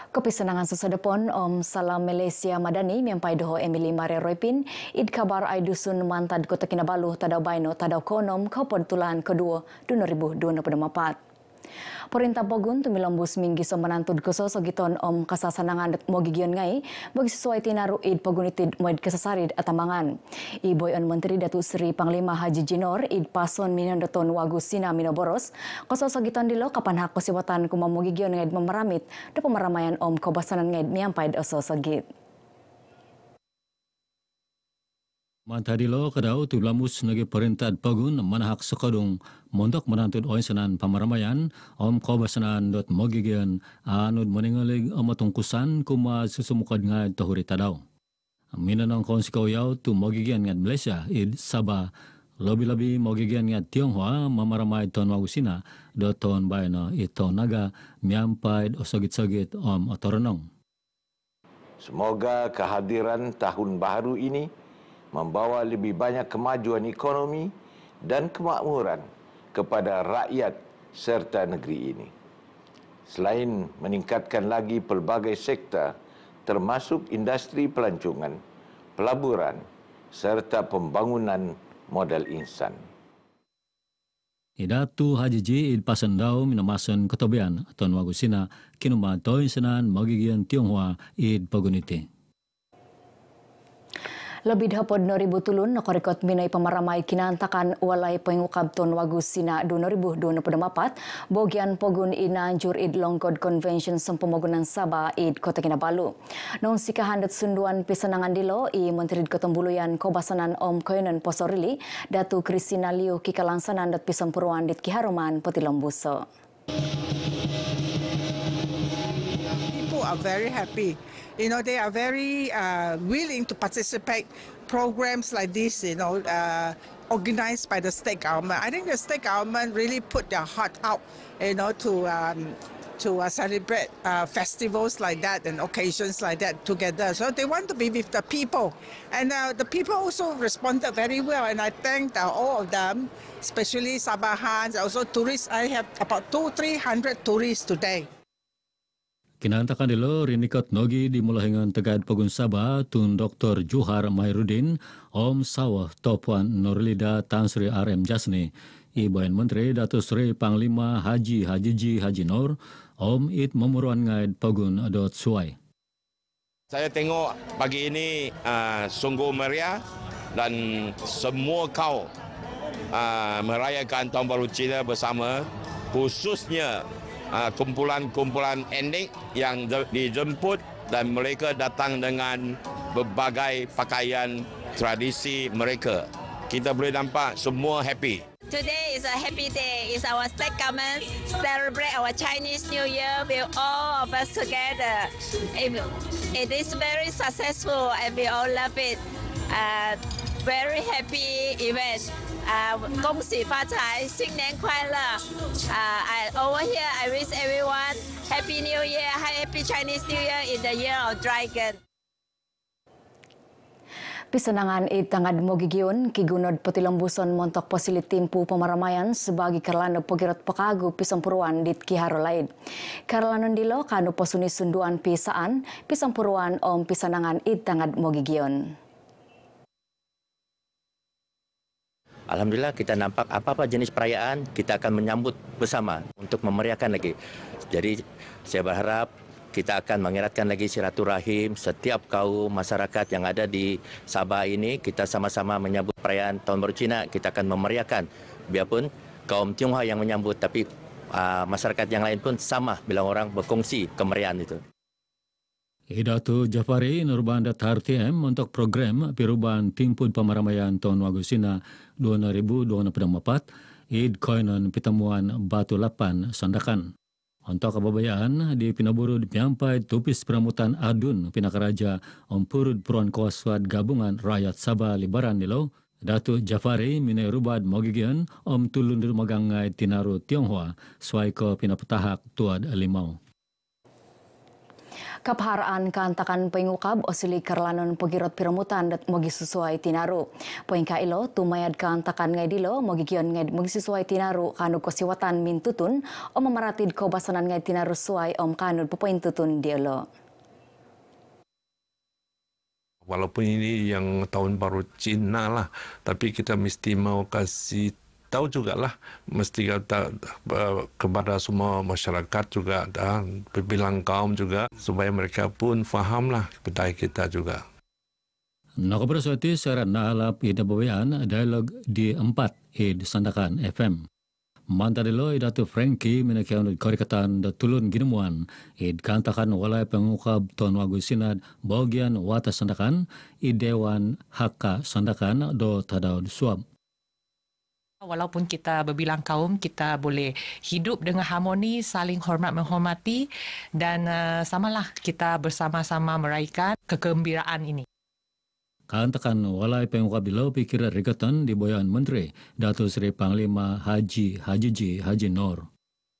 Kepisenangan sesedepon Om Salam Malaysia Madani miampai doho Emily Maria Roipin id kabar ai dusun mantad Kota Kinabalu tadau baino tadau konom kaupon tulan kedua 2024. Perintah Pogun tumilambus minggi somanantud kuso sogiton Om kasasanangan mogigion ngai bagi sesuai tinaru id Pogunitid moid kesasarid atamangan. Iboyon Menteri Datuk Seri Panglima Haji Jinor id pason minandoton wagusina minoboros koso sogiton dilo kapan hak kosiwatan kuma mogigion ngai memeramit da pemeramayan Om kobasanan ngai miampai oso sogit. Mantadilo kadau tu lamus nagi perintah Pogun manahak sekadung montok menantut oinsanan pamaramayan Om kobasanan dot mogigian anud meningalig amatungkusan kuma susumukad ngai tahuri tadau. Minanang konsikau yau tu mogigian ngat Malaysia id Sabah lobi-lobi mogigian ngat Tionghoa mamaramay ton wagusina dot ton bayana ito naga miampai osogit-sogit Om otoronong. Semoga kehadiran tahun baru ini membawa lebih banyak kemajuan ekonomi dan kemakmuran kepada rakyat serta negeri ini. Selain meningkatkan lagi pelbagai sektor termasuk industri pelancongan, pelaburan serta pembangunan modal insan. Idatu Haji Ji id pasandau minamasan ketobian ton wagusina kinuma toin senan mogigian Tionghoa id Poguniti. Lebih dapod 2000 tulun nakorikot minay pamaramay kinantakan walay pengukab ton wagusina 2024 bogian Pogun inanjur id Longkod Convention sempemogunan Sabah id Kota Kinabalu. Nong sikahandat sunduan pisanangan dilo i Menteri Kotembuluyan Kobasanan Om Koyonan Posorili Datu Kristina Liu kikalangsanan dat pisampuruan dit Kiharuman Potilombuso. People are very happy. You know, they are very willing to participate programs like this, organized by the state government. I think the state government really put their heart out, to celebrate festivals like that and occasions like that together. So they want to be with the people. And the people also responded very well. And I thank all of them, especially Sabahans, also tourists. I have about 200-300 tourists today. Kinantakan dilo rinikot nogi di mulahingan Tegad Pogun Sabah tun Dr. Johar Mairudin Om Sawah Topuan Nurlida Tan Sri RM Jasni Ibuan Menteri Datuk Sri Panglima Haji Ji Haji Nur Om It Memuruan Ngaid Pogun Dot Suai. Saya tengok pagi ini sungguh meriah dan semua kaum merayakan Tahun Baru Cina bersama, khususnya kumpulan-kumpulan etnik yang dijemput dan mereka datang dengan berbagai pakaian tradisi mereka. Kita boleh nampak semua happy. Today is a happy day. It's our state government celebrate our Chinese New Year with all of us together. It is very successful and we all love it. Very happy event. 恭喜发财，新年快乐！Over here, I wish everyone Happy New Year, Happy Chinese New Year in the Year of Dragon. Pisanangan itangad mogigion kigunod Potilombuson montok posilit timpu pemaramayan sebagai karlano pagirot pakagu pisampuruan dit Kiharo laid. Karlanon dilo kanu posuni sunduan pisaan pisampuruan Om pisanangan itangad mogigion. Alhamdulillah kita nampak apa-apa jenis perayaan kita akan menyambut bersama untuk memeriahkan lagi. Jadi saya berharap kita akan mengeratkan lagi silaturahim setiap kaum masyarakat yang ada di Sabah ini. Kita sama-sama menyambut perayaan Tahun Baru Cina, kita akan memeriahkan. Biarpun kaum Tionghoa yang menyambut, tapi masyarakat yang lain pun sama bila orang berkongsi kemeriahan itu. Idatu Jafari Nurbandat HRTM untuk program perubahan timpun pamaramaian tahun wagusina 2024 id koinon pitemuan Batu Lapan Sandakan. Untuk kebabayaan di Pinaburu dipiampai tupis peramutan adun Pinakaraja Ompurud Puruan Koswad Gabungan Rakyat Sabah Libaran Nilo Datu Jafari Minerubad Mogigian Om Tulundir Magangai Tinaru Tionghoa Swaiko Pinapetahak Tuad Limau. Kapharaan kantakan pengukab osili karlanon pagirot piramutan dat mogi sesuai tinaru. Poingka ilo tumayad kantakan ngay dilo mogi kion ngay mogi sesuai tinaru kanu kosiwatan min tutun o memaratid ko basanan ngay tinaru suai om kanud popoin tutun dialo. Walaupun ini yang tahun baru Cina lah, tapi kita mesti mau kasih tahu juga lah, mesti kata kepada semua masyarakat juga dan pimpinan kaum juga supaya mereka pun faham lah budaya kita juga. Nakabraswati secara nalap idabawian dialog di 4 Sandakan FM. Mantadilo idatu Frankie minakianud korikatan da tulun ginemuan kantakan walay pengukab ton wagu sinad bagian watas Sandakan idewan haka Sandakan do tadaw suam. Walaupun kita berbilang kaum, kita boleh hidup dengan harmoni, saling hormat menghormati dan samalah kita bersama-sama meraihkan kegembiraan ini. Kantakan walay pengukab dilo pikiran rigatan di boyan Menteri Datuk Seri Panglima Haji Nur.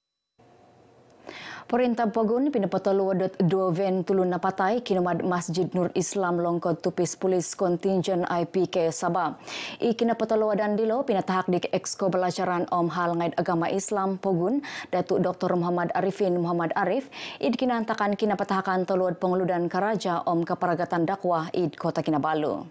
Perintah Pogun pinapatolu wadot 2 ven tulun napatai kinumad Masjid Nur Islam Longkod Tupis Polis Contingent IPK Sabah. Kinapatolu wadan dilo pinatahak di Exco Belajaran Om Hal Ngaid Agama Islam Pogun Datuk Dr. Muhammad Arifin Muhammad Arif kinantakan kinapatahakan toluad pengeludan Karaja Om Keparagatan Dakwah Kota Kinabalu.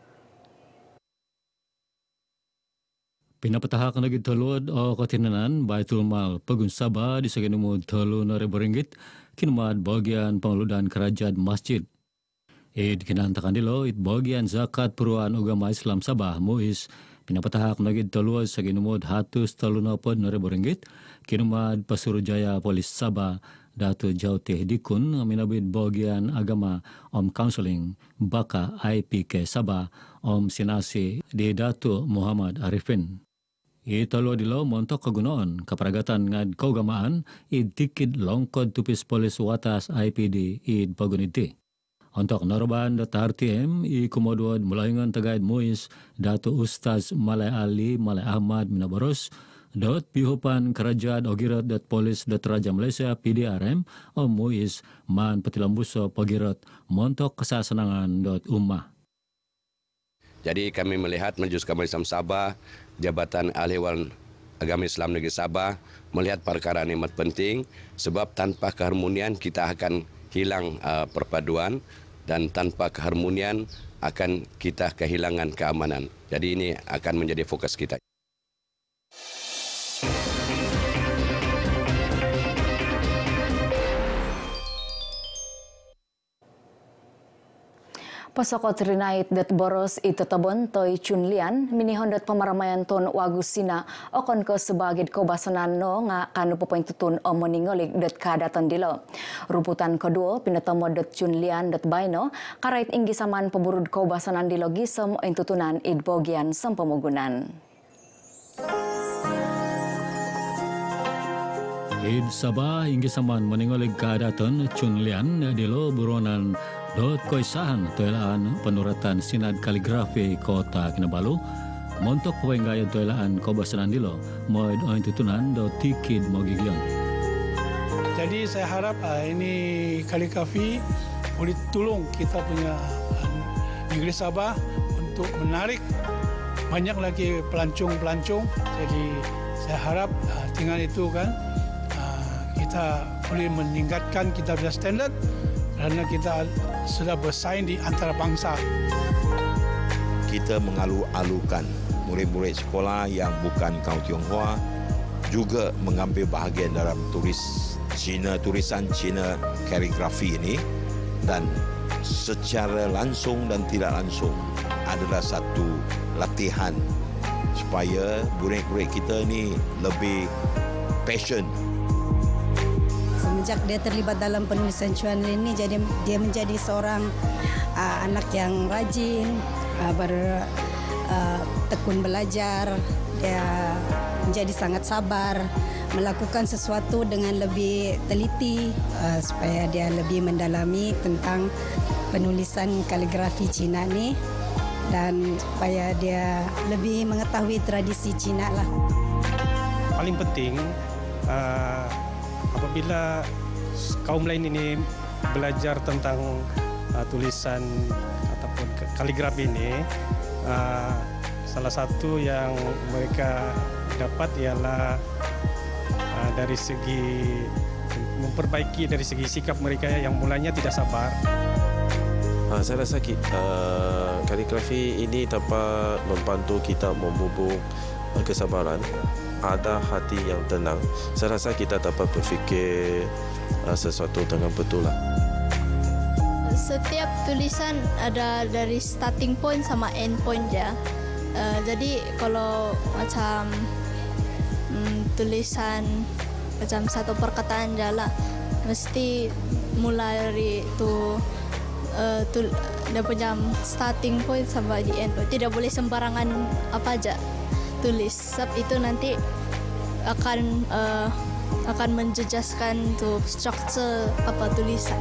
Pinapatahakan lagi telur o ketinanan Baitul Mal Pegun Sabah di segenumud Rp3,000 kinumad bagian pengeludan kerajaan masjid. Kinantakan dilo bagian zakat peruan agama Islam Sabah Muiz pinapatahak lagi telur segenumud Rp130,000 kinumad Pasurujaya Polis Sabah Datuk Jautih Dikun minabid bagian agama Om Counseling Baka IPK Sabah Om Sinasi di Datuk Muhammad Arifin. Italo dilo montok kegunaan keperagatan ngad kaugamaan dikid Longkod Tupis Polis Watas IPD Paguniti. Untuk norban RTM komoduad mulaingan tagaid Muiz Datuk Ustaz Malay Ali Malay Ahmad Minabaros pihupan kerajaan ogirat polis Raja Malaysia PDRM Om Muiz man petilambuso pagirat montok kesasenangan ummah. Jadi kami melihat Majelis Agama Islam Sabah, Jabatan Ahli-Waris Agama Islam Negeri Sabah melihat perkara ini amat penting sebab tanpa keharmonian kita akan hilang perpaduan dan tanpa keharmonian akan kita kehilangan keamanan. Jadi ini akan menjadi fokus kita. Pasokot rinait dat boros itatabon toy chunlian minihon dat pamaramaian ton wagusina okon ko sebagid ko basanan no nga kanu popoin tutun o moningolik dat kadatan dilo. Ruputan kedua pinatamo dat chunlian dat baino karait inggi saman peburud ko basanan dilo gisem o intutunan idbogian sampamugunan. Sabah inggi saman moningolik kadatan chunlian dilo buronan koisahan toilaan penuratan Sinad Kaligrafi Kota Kinabalu montok pawenggayan toilaan kobasanan dilo moid oin tutunan tikid mogigyon. Jadi saya harap ini kaligrafi boleh tolong kita punya negeri Sabah untuk menarik banyak lagi pelancong-pelancong. Jadi saya harap dengan itu kan kita boleh meningkatkan kita punya standard karena kita sudah bersaing di antara bangsa. Kita mengalu-alukan murid-murid sekolah yang bukan kaum Tionghoa juga mengambil bahagian dalam tulisan Cina kaligrafi ini dan secara langsung dan tidak langsung adalah satu latihan supaya murid-murid kita ini lebih passion. Semenjak dia terlibat dalam penulisan Chunlian ini, jadi dia menjadi seorang anak yang rajin, bertekun belajar. Dia menjadi sangat sabar, melakukan sesuatu dengan lebih teliti supaya dia lebih mendalami tentang penulisan kaligrafi Cina ini dan supaya dia lebih mengetahui tradisi Cina lah. Paling penting apabila kaum lain ini belajar tentang tulisan ataupun kaligrafi ini, salah satu yang mereka dapat ialah dari segi memperbaiki dari segi sikap mereka yang mulanya tidak sabar. Saya rasa kaligrafi ini dapat membantu kita memupuk kesabaran, ada hati yang tenang. Saya rasa kita dapat berfikir sesuatu dengan betul lah. Setiap tulisan ada dari starting point sama end point ya. Jadi kalau macam tulisan macam satu perkataan jalan mesti mulai dari itu dia punya starting point sampai di end point. Tidak boleh sembarangan apa aja tulis. Sebab itu nanti akan menjejaskan tu struktur apa tulisan.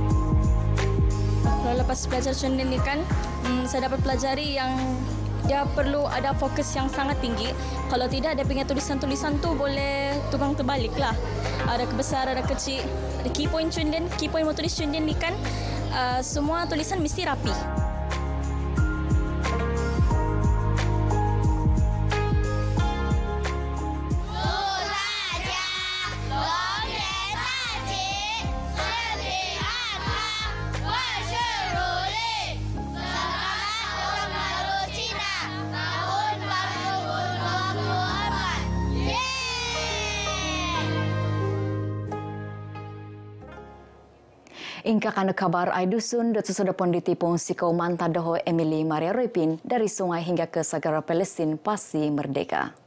Kalau lepas belajar Chunlin ni kan, saya dapat pelajari yang dia perlu ada fokus yang sangat tinggi. Kalau tidak, dia punya tulisan-tulisan tu boleh tukang terbalik lah. Ada kebesar, ada kecil. Ada key point Chunlin, key point mau tulis Chunlin ni kan, semua tulisan mesti rapi. Ingka kana kabar ai dusun dot sesudah ponditi pong sikau manta doho Emily Maria Roipin dari sungai hingga ke Sagara Palestin pasti merdeka.